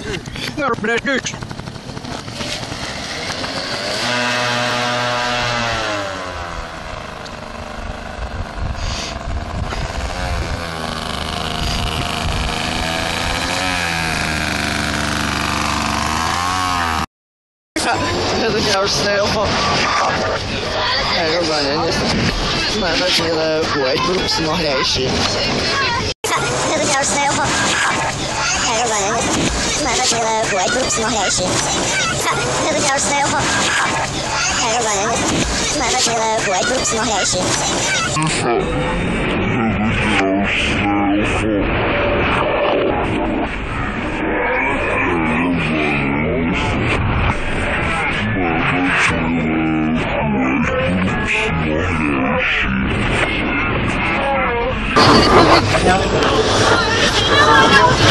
Meneer niks. Het is jouw sneeuw. Hey, we zijn in dit. Maar dat is hele goeie beroepsmagneesje. Het is jouw sneeuw. Hey, we zijn in dit. Maar dat is hele goeie beroepsmagneesje. Het is jouw sneeuw. Hey, we zijn in dit. Maar dat is hele goeie beroepsmagneesje. Ja.